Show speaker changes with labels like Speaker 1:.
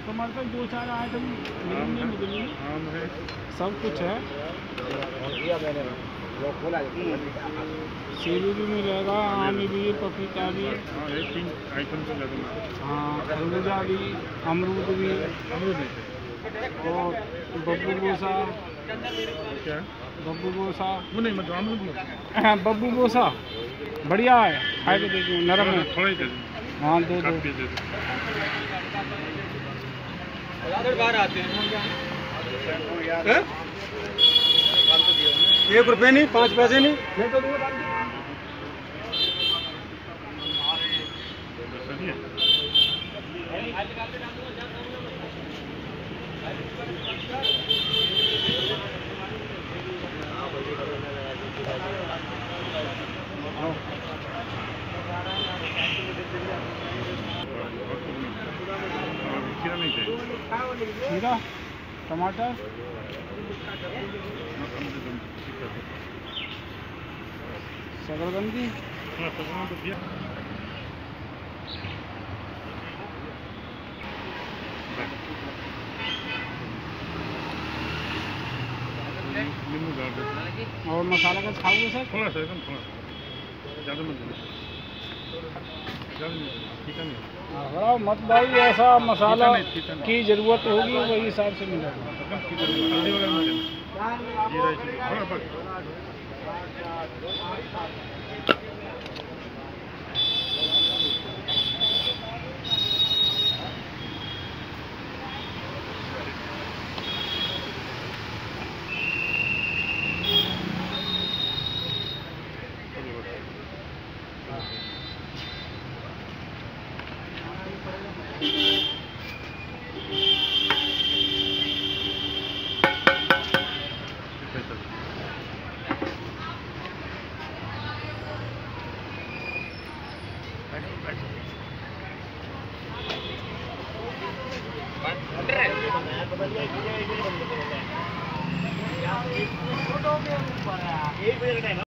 Speaker 1: Commercial 2-4 item मिलेंगे, सब कुछ है। सेब भी मिलेगा, आम भी, पपीता भी,
Speaker 2: 3 आइटम तो लगेगा।
Speaker 1: हाँ, खरबूजा भी, अमरूद भी, और बब्बू गोसा।
Speaker 2: क्या?
Speaker 1: बब्बू गोसा
Speaker 2: वो नहीं, मतलब अमरूद
Speaker 1: बब्बू गोसा बढ़िया है, खाए के देखिए, नरम है।
Speaker 2: थोड़ा ही दे दो।
Speaker 1: हाँ, दे दो।
Speaker 3: बाहर आते हैं 1 रुपये नहीं, 5 पैसे नहीं।
Speaker 1: खीरा, टमाटर, शकरकंदी, और मसाला का खाओगे सर?
Speaker 2: थोड़ा सा, एकदम थोड़ा, ज़्यादा मत देना, ज़्यादा नहीं, ठीक है नहीं।
Speaker 1: हाँ, मत भाई, ऐसा मसाला की ज़रूरत होगी वही हिसाब से मिलेगा।
Speaker 2: हल्दी वगैरह मत देना, जीरा थोड़ा बस।